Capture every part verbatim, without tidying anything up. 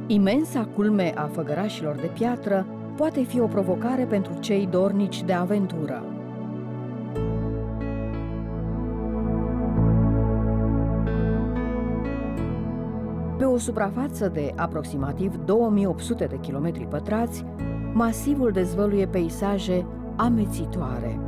Imensa culme a făgărașilor de piatră poate fi o provocare pentru cei dornici de aventură. Pe o suprafață de aproximativ două mii opt sute de kilometri pătrați, masivul dezvăluie peisaje amețitoare.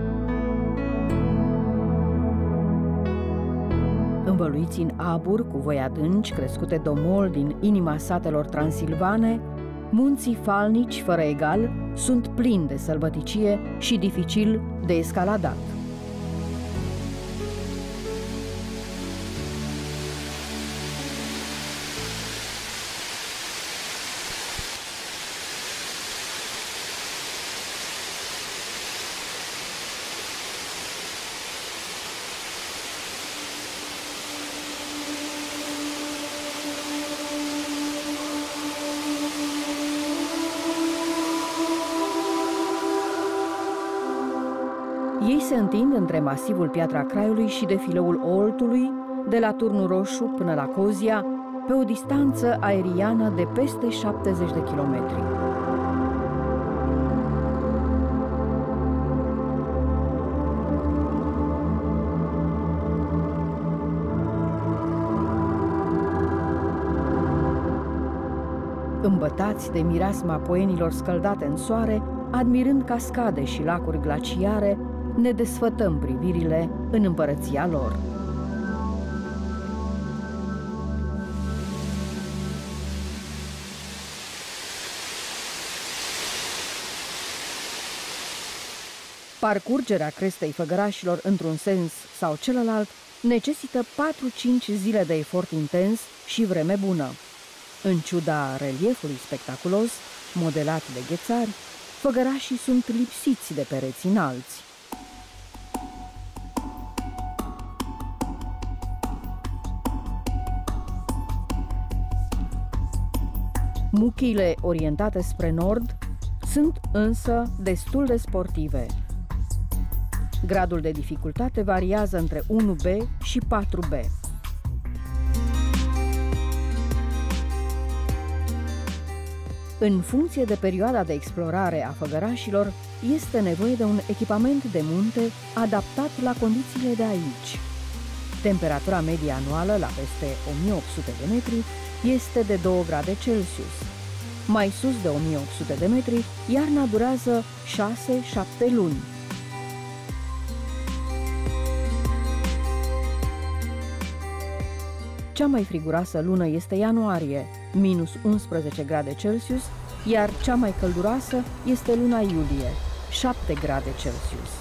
Învăluiți în abur cu văi adânci crescute domol din inima satelor transilvane, munții falnici fără egal sunt plini de sălbăticie și dificil de escaladat. Ei se întind între masivul Piatra Craiului și defileul Oltului, de la Turnul Roșu până la Cozia, pe o distanță aeriană de peste șaptezeci de kilometri. Îmbătați de mireasma poienilor scăldate în soare, admirând cascade și lacuri glaciare, ne desfătăm privirile în împărăția lor. Parcurgerea crestei Făgărașilor într-un sens sau celălalt necesită patru-cinci zile de efort intens și vreme bună. În ciuda reliefului spectaculos, modelat de ghețari, făgărașii sunt lipsiți de pereți înalți. Muchiile orientate spre nord sunt însă destul de sportive. Gradul de dificultate variază între unu B și patru B. În funcție de perioada de explorare a făgărașilor, este nevoie de un echipament de munte adaptat la condițiile de aici. Temperatura medie anuală la peste o mie opt sute de metri este de două grade Celsius. Mai sus de o mie opt sute de metri, iarna durează șase șapte luni. Cea mai friguroasă lună este ianuarie, minus unsprezece grade Celsius, iar cea mai călduroasă este luna iulie, șapte grade Celsius.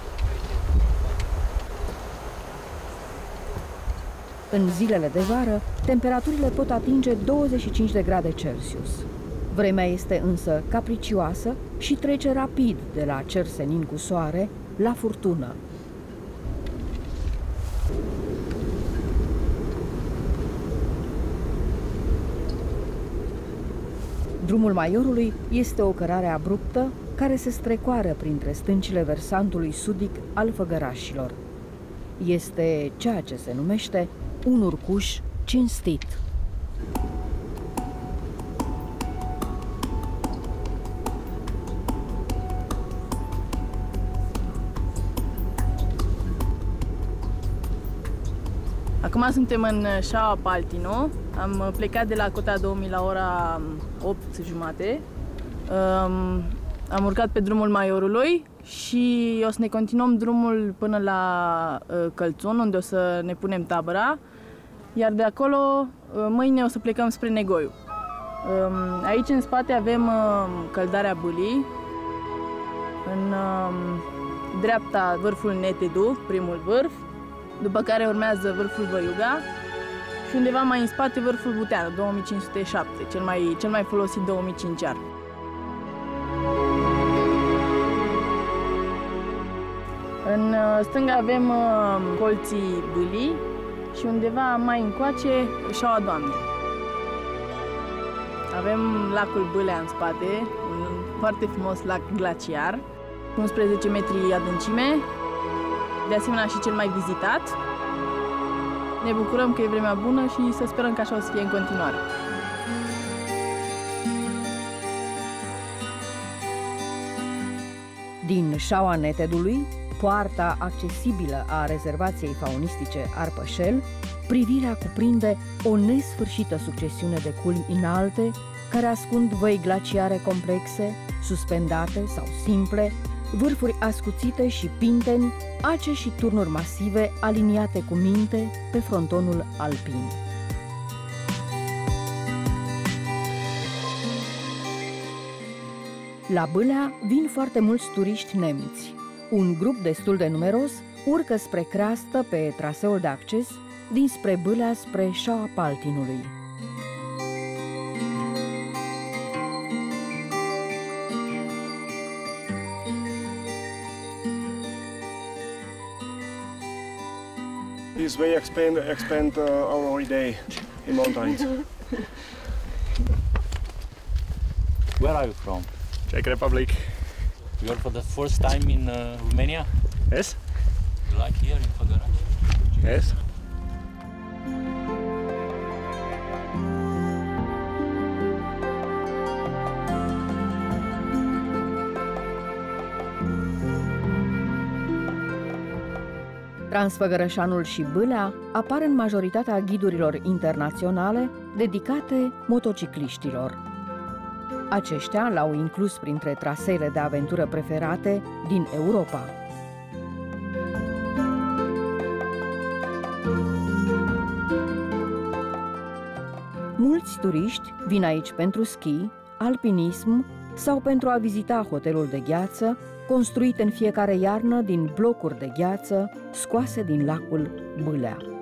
În zilele de vară, temperaturile pot atinge douăzeci și cinci de grade Celsius. Vremea este însă capricioasă și trece rapid de la cer senin cu soare la furtună. Drumul Maiorului este o cărare abruptă care se strecoară printre stâncile versantului sudic al Făgărașilor. Este ceea ce se numește un urcuș cinstit. Acum suntem în Șaua Paltino. Am plecat de la Cota două mii la ora opt jumate. Am urcat pe drumul Maiorului și o să ne continuăm drumul până la Călțun, unde o să ne punem tabăra. Iar de acolo, mâine o să plecăm spre Negoiu. Aici în spate avem căldarea Bâlii. În dreapta vârful Netedu, primul vârf. După care urmează vârful Văiuga și undeva mai în spate vârful Buteanu, două mii cinci sute șapte, cel mai, cel mai folosit două mii cinci ar. În stânga avem colții Bâlii și undeva mai încoace Șaua Doamnei. Avem lacul Bâlea în spate, un foarte frumos lac glaciar, unsprezece metri adâncime. De asemenea și cel mai vizitat. Ne bucurăm că e vremea bună și să sperăm că așa o să fie în continuare. Din șaua Netedului, poarta accesibilă a rezervației faunistice Arpășel, privirea cuprinde o nesfârșită succesiune de culmi înalte care ascund văi glaciare complexe, suspendate sau simple, vârfuri ascuțite și pinteni, ace și turnuri masive aliniate cu minte pe frontonul alpin. La Bâlea vin foarte mulți turiști nemți. Un grup destul de numeros urcă spre creastă pe traseul de acces dinspre Bâlea spre șaua Paltinului. This way expand, expand uh, our holiday in mountains. Where are you from? Czech Republic. You're for the first time in uh, Romania? Yes. You like here in Făgăraș? Yes. Transfăgărășanul și Bâlea apar în majoritatea ghidurilor internaționale dedicate motocicliștilor. Aceștia l-au inclus printre traseele de aventură preferate din Europa. Mulți turiști vin aici pentru schi, alpinism sau pentru a vizita hotelul de gheață, construit în fiecare iarnă din blocuri de gheață scoase din lacul Bâlea.